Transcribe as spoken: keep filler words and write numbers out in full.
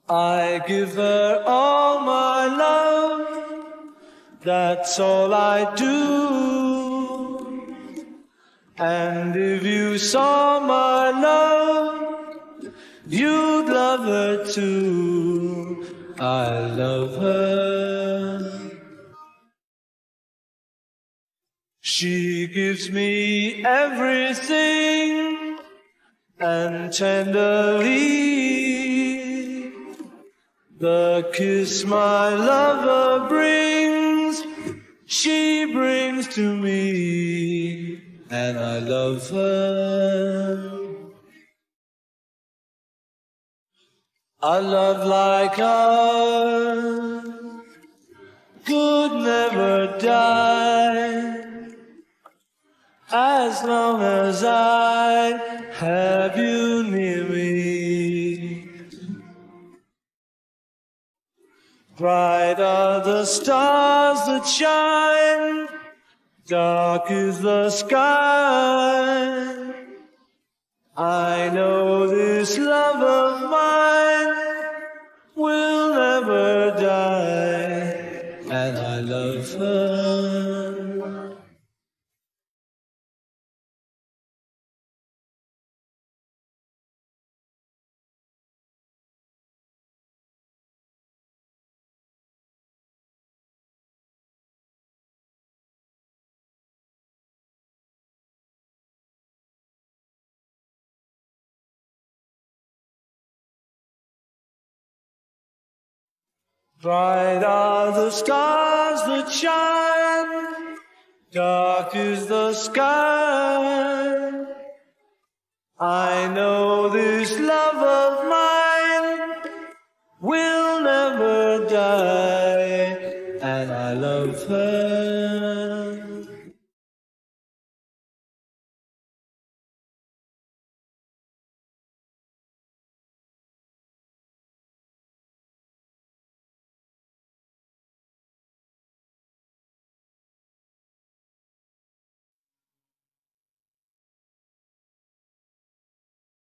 I give her all my love, that's all I do. And if you saw my love, you'd love her too. I love her. She gives me everything, and tenderly the kiss my lover brings, she brings to me, and I love her. A love like ours could never die, as long as I have you near me. Bright are the stars that shine, dark is the sky. I know this love of mine will never die, and I love her. Bright are the stars that shine, dark is the sky. I know this love of mine will never die, and I love her.